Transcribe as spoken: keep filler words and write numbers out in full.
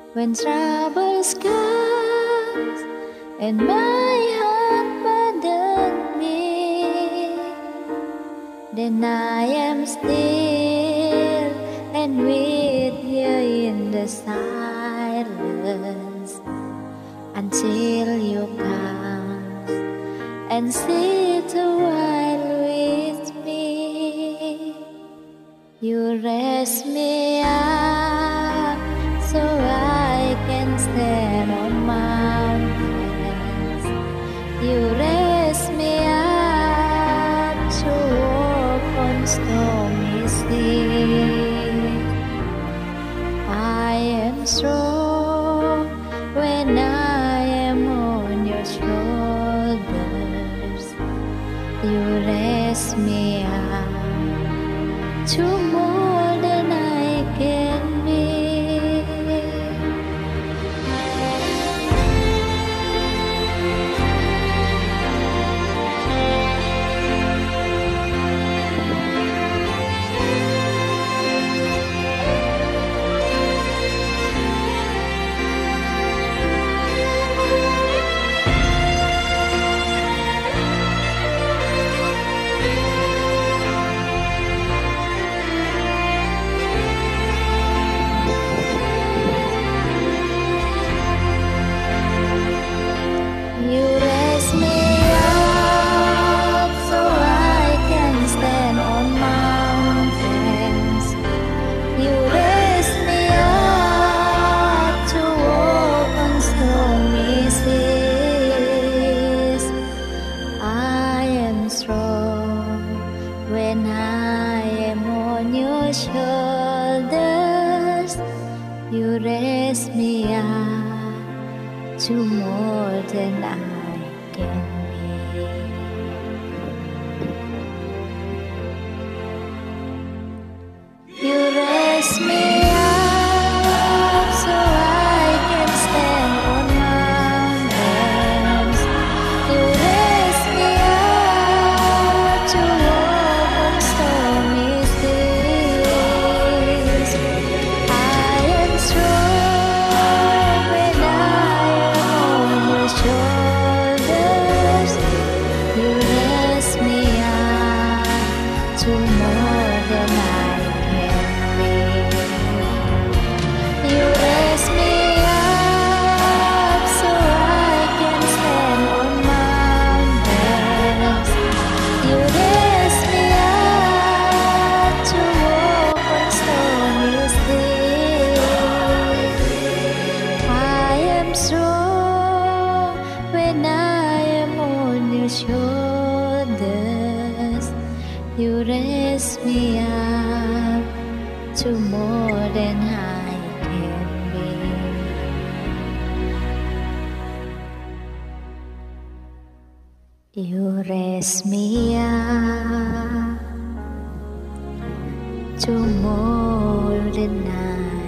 when troubles comes and my heart burdened me, then I am still and with you in the silence until you come and sit a while with me. You rest me up so I can stand on mountains. You raise me up to walk on stormy seas. I am strong when I am on your shoulders. You raise me up to more than I can be. When I am on your shoulders, you raise me up to more than I can be. You raise me up so I can stand on mountains. You raise me up to to more than I can be. You raise me up so I can stand on mountains. You raise me up to walk on stormy seas. I am strong when I am on your shoulders. You raise me up to more than I can be. You raise me up to more than I